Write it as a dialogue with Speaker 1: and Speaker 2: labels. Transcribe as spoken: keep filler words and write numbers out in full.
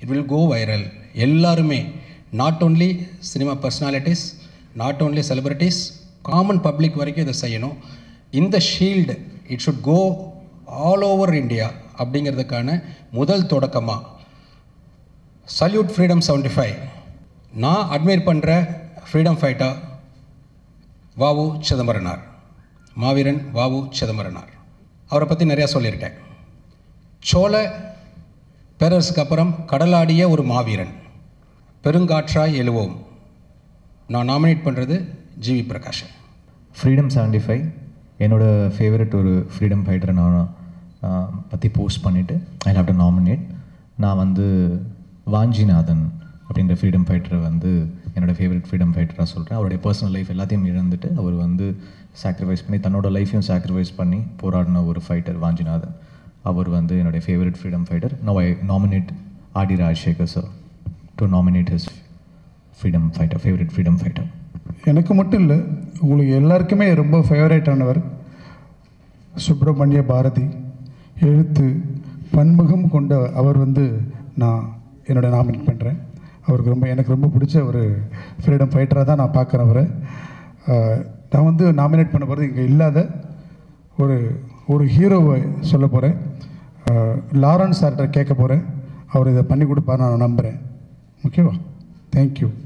Speaker 1: It will go viral. எல்லாருமே, not only cinema personalities, not only celebrities, common public வரைக்கும் இதை செய்யணும். இந்த shield it should go all over India அப்படிங்கிறதுக்கான முதல் தொடக்கமாக சல்யூட் ஃப்ரீடம் செவன்டி ஃபைவ் நான் அட்மையர் பண்ணுற ஃப்ரீடம் ஃபைட்டர் வாவு சிதம்பரனார், மாவீரன் வாவு சிதம்பரனார். அவரை பற்றி நிறையா சொல்லியிருக்கேன். சோழ பேரரசுக்கு அப்புறம் கடலாடிய ஒரு மாவீரன், பெருங்காற்றாய் எழுவோம். நான் நாமினேட் பண்ணுறது G V Prakash.
Speaker 2: Freedom seventy five என்னோடய ஃபேவரட் ஒரு ஃப்ரீடம் ஃபைட்டரை நான் பற்றி போஸ்ட் பண்ணிவிட்டு ஐ ஹேவ் டு நாமினேட். நான் வந்து வாஞ்சிநாதன் அப்படின்ற ஃப்ரீடம் ஃபைட்டரை வந்து என்னோடய ஃபேவரட் ஃப்ரீடம் ஃபைட்டராக சொல்கிறேன். அவருடைய பர்சனல் லைஃப் எல்லாத்தையும் இழந்துட்டு அவர் வந்து சாக்ரிஃபைஸ் பண்ணி தன்னோட லைஃப்பையும் சாக்ரிஃபைஸ் பண்ணி போராடின ஒரு ஃபைட்டர் வாஞ்சிநாதன். அவர் வந்து என்னுடைய favourite freedom fighter. Now I nominate R D. Rajasekar sir to nominate his freedom fighter, favourite freedom fighter.
Speaker 3: எனக்கு மட்டும் இல்லை, உங்களுக்கு எல்லாருக்குமே ரொம்ப ஃபேவரேட்டானவர் சுப்பிரமணிய பாரதி. எழுத்து பன்முகம் கொண்ட அவர் வந்து நான் என்னோட நாமினேட் பண்ணுறேன். அவருக்கு ரொம்ப எனக்கு ரொம்ப பிடிச்ச ஒரு ஃப்ரீடம் ஃபைட்டராக தான் நான் பார்க்குறேன் அவரை. நான் வந்து நாமினேட் பண்ண போகிறது இங்கே இல்லாத ஒரு ஒரு ஹீரோவை சொல்ல போகிறேன். லாரன்ஸ் சார்கிட்ட கேட்க போகிறேன். அவர் இதை பண்ணி கொடுப்பார் நான் நம்புகிறேன். ஓகேவா? தேங்க்யூ.